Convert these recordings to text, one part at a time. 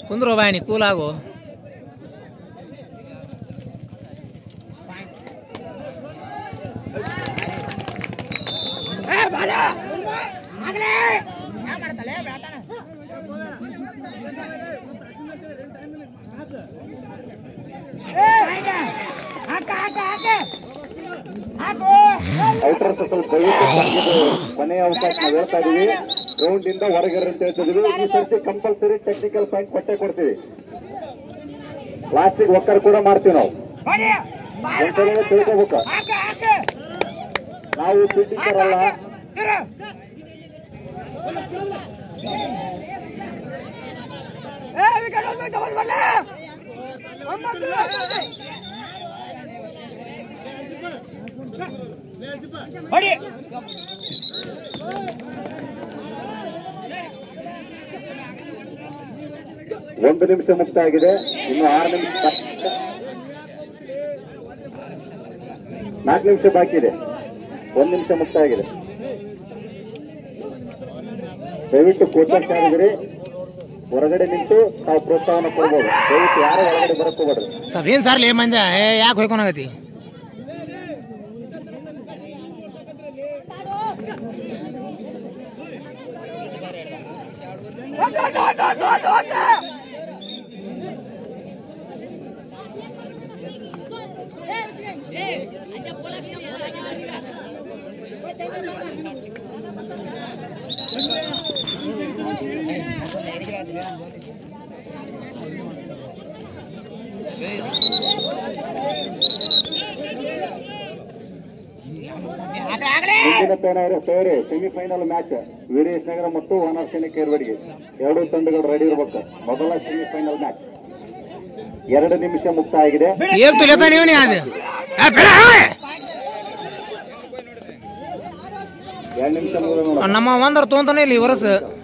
ಕುಂದ್ರು ಬಾಯನಿ ಕೂಲಾಗು outer circle ಕೊನೆಯ ಅವಕಾಶ ನಾವು ಹೇಳ್ತಾ ಇದೀವಿ. ಗ್ರೌಂಡ್ ಇಂದ ಹೊರಗಡೆ ಅಂತ ಹೇಳ್ತಿದೀವಿ. ಈ ಸರ್ತಿ ಕಂಪಲ್ಸರಿ ಟೆಕ್ನಿಕಲ್ ಪಾಯಿಂಟ್ ಕೊಟ್ಟೆ ಕೊಡ್ತೀವಿ. ಲಾಸ್ಟಿಗೆ ಒಕ್ಕರ್ ಕೂಡ ಮಾಡ್ತೀವಿ ನಾವು. ತಿಳ್ಕೋಬೇಕು, ನಾವು ಫೀಲ್ಡಿಂಗರ್ ಅಲ್ಲ. ಒಂದು ನಿಮಿಷ ಮುಕ್ತ ಆಗಿದೆ. ಇನ್ನು 6 ನಿಮಿಷ, 4 ನಿಮಿಷ ಬಾಕಿ ಇದೆ. 1 ನಿಮಿಷ ಮುಕ್ತ ಆಗಿದೆ. ದಯವಿಟ್ಟು ಕೋಚರ್ ಆಗಿದ್ರಿ ಹೊರಗಡೆ ನಿಂತು ತಾವು ಪ್ರೋತ್ಸಾಹನ ಕೊಡ್ಬೋದು. ದಯವಿಟ್ಟು ಯಾರು ಹೊರಗಡೆ ಬರಕ್ ಹೋಗ್ಬೇಡ್ರಿ. ಸರ್ ಏನ್ ಸರ್ ಲೇ ಮಂಜ ಯಾಕೆ ಹೋಯ್ಕೊನಾಗತಿ ಮುಂದಿನ ಪೇರೆ ಸೆಮಿಫೈನಲ್ ಮ್ಯಾಚ್ ವಿಡಿಎಸ್ ನಗರ ಮತ್ತು ವಾನರ್ ಸೇನೆ ಕೇರ್ವಡಿಗೆ. 2 ತಂಡಗಳು ರೆಡಿ ಇರಬೇಕು. ಮೊದಲ ಸೆಮಿಫೈನಲ್ ಮ್ಯಾಚ್ 2 ನಿಮಿಷ ಮುಕ್ತ ಆಗಿದೆ. 2 ನಿಮಿಷ ನಮ್ಮ ಒಂದರ ತೊಂತಾನೆ ಇಲ್ಲಿ ವರಸ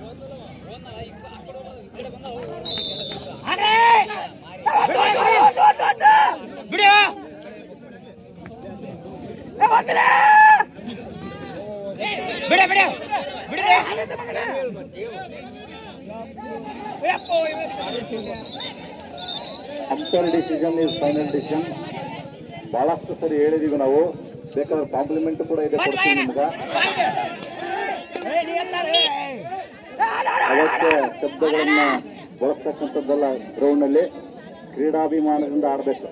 umpire decision is final decision. ಬಹಳಷ್ಟು ಸರಿ ಹೇಳಿದೀವಿ ನಾವು. ಬೇಕಾದ್ರೆ ಕಾಂಪ್ಲಿಮೆಂಟ್ ಕೂಡ ಇದೆ ಕೊಡ್ತೀವಿ ನಿಮ್ಗೆ. ಅವಶ್ಯ ಶಬ್ದಗಳನ್ನ ಬಳಸ್ತಕ್ಕಂಥದ್ದೆಲ್ಲ ಗ್ರೌಂಡ್ ನಲ್ಲಿ ಕ್ರೀಡಾಭಿಮಾನದಿಂದ ಆಡಬೇಕು.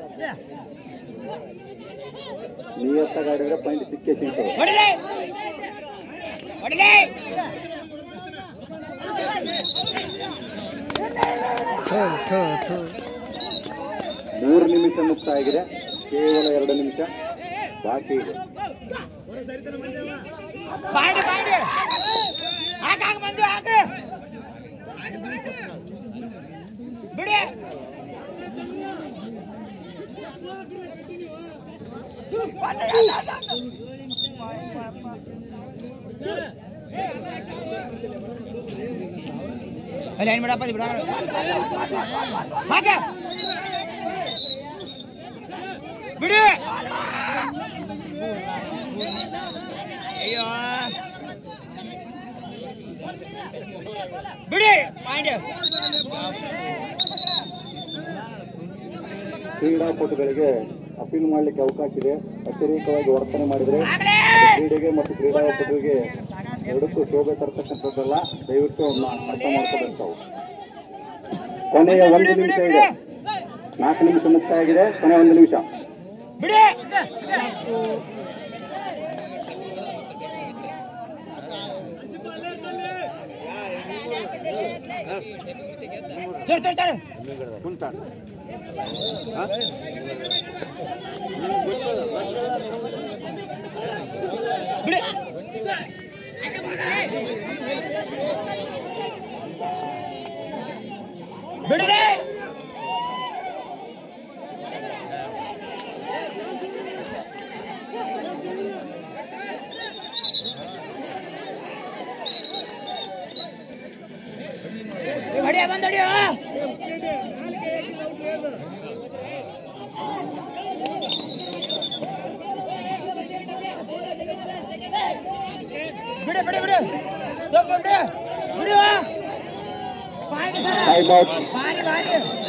ನಿಯತ್ತಾಗಿ ಆಡಿದ್ರೆ ಪಾಯಿಂಟ್ ಸಿಕ್ಕೇ ಸಿಗ್ತದೆ. 3 ನಿಮಿಷ ಮುಕ್ತ ಆಗಿದೆ. ಕೇವಲ 2 ನಿಮಿಷ ಬಾಕಿ ಇದೆ. ಲೈನ್ ಮಾಡಪ್ಪ ಬಿಡ ಬಿಡಿ. ಅಯ್ಯೋ ಬಿಡಿ. ಕ್ರೀಡಾಪಟುಗಳಿಗೆ ಅಪೀಲ್ ಮಾಡಲಿಕ್ಕೆ ಅವಕಾಶ ಇದೆ. ಅತಿರೇಕವಾಗಿ ವರ್ತನೆ ಮಾಡಿದರೆ ಕ್ರೀಡೆಗೆ ಮತ್ತು ಕ್ರೀಡಾಪಟುವಿಗೆ ಎರಡಕ್ಕೂ ಶೋಭೆ ತರತಕ್ಕಂಥದ್ದಲ್ಲ. ದಯವಿಟ್ಟು ಅರ್ಥ ಮಾಡ್ಕೋಬೇಕು. ಕೊನೆಯ 1 ನಿಮಿಷ ಇದೆ. 4 ನಿಮಿಷ ಮುಕ್ತ ಆಗಿದೆ. ಕೊನೆಯ 1 ನಿಮಿಷ. Time out. ಬಾರಿ